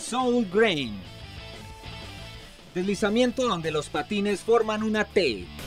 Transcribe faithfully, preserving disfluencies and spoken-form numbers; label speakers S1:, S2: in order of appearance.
S1: Soul Grain. Deslizamiento donde los patines forman una T.